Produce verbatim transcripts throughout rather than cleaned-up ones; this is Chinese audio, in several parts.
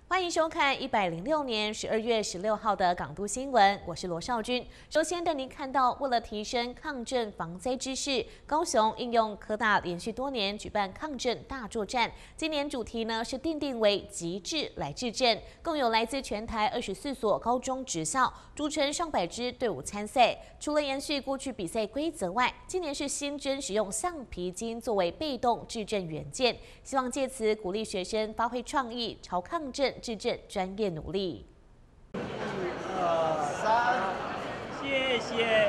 欢迎收看一百零六年十二月十六号的港都新闻，我是罗少君。首先带您看到，为了提升抗震防灾知识，高雄应用科大连续多年举办抗震大作战，今年主题呢是定定为极致来治震，共有来自全台二十四所高中职校，组成上百支队伍参赛。除了延续过去比赛规则外，今年是新增使用橡皮筋作为被动治震元件，希望借此鼓励学生发挥创意，朝抗震治震专业努力。 一二三，谢谢。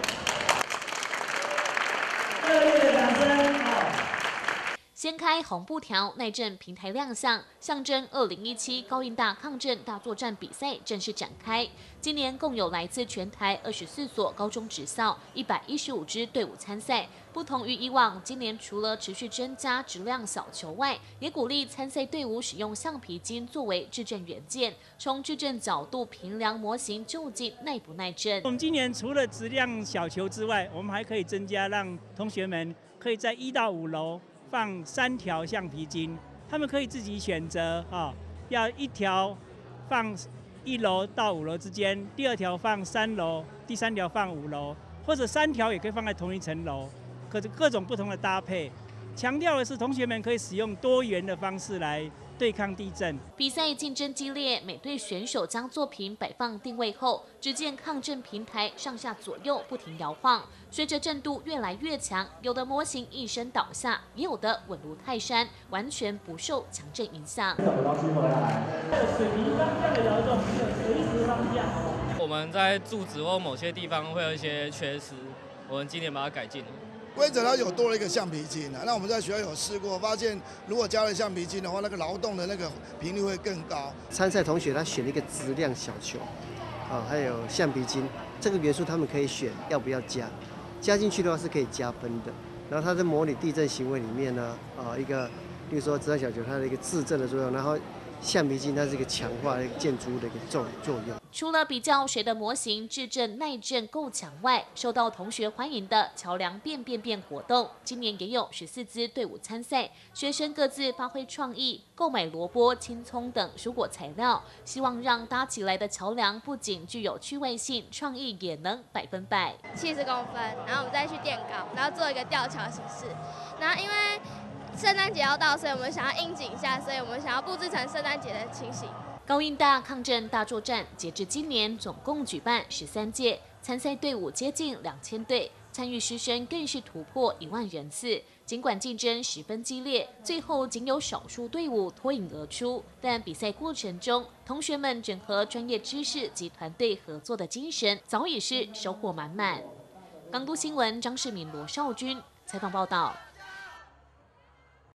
热烈的掌声，好。 掀开红布条，耐震平台亮相，象征二零一七高应大抗震大作战比赛正式展开。今年共有来自全台二十四所高中职校一百一十五支队伍参赛。不同于以往，今年除了持续增加质量小球外，也鼓励参赛队伍使用橡皮筋作为治震元件，从治震角度评量模型究竟耐不耐震。 我们今年除了质量小球之外，我们还可以增加让同学们可以在一到五楼放三条橡皮筋，他们可以自己选择啊，要一条放一楼到五楼之间，第二条放三楼，第三条放五楼，或者三条也可以放在同一层楼，可是各种不同的搭配。强调的是，同学们可以使用多元的方式来对抗地震。 比赛竞争激烈，每队选手将作品摆放定位后，只见抗震平台上下左右不停摇晃，随着震度越来越强，有的模型一声倒下，也有的稳如泰山，完全不受强震影响。 什么东西回来？水平方向的摇动，垂直方向。 我们在柱子或某些地方会有一些缺失，我们今年把它改进了。 规则它有多了一个橡皮筋啊，那我们在学校有试过，发现如果加了橡皮筋的话，那个劳动的那个频率会更高。 参赛同学他选了一个质量小球，啊，还有橡皮筋这个元素，他们可以选要不要加，加进去的话是可以加分的。然后它在模拟地震行为里面呢，啊，一个，比如说质量小球它的一个制震的作用，然后橡皮筋它是一个强化建筑物的一个作作用。 除了比较谁的模型质震耐震够强外，受到同学欢迎的桥梁变变变活动，今年也有十四支队伍参赛，学生各自发挥创意，购买萝卜、青葱等蔬果材料，希望让搭起来的桥梁不仅具有趣味性，创意也能百分百。 七十公分，然后我们再去垫高，然后做一个吊桥形式。然后因为圣诞节要到，所以我们想要应景一下，所以我们想要布置成圣诞节的情形。 高应大抗震大作战，截至今年总共举办十三届，参赛队伍接近两千队，参与师生更是突破一万人次。尽管竞争十分激烈，最后仅有少数队伍脱颖而出，但比赛过程中，同学们整合专业知识及团队合作的精神，早已是收获满满。港都新闻张世敏、罗少君采访报道。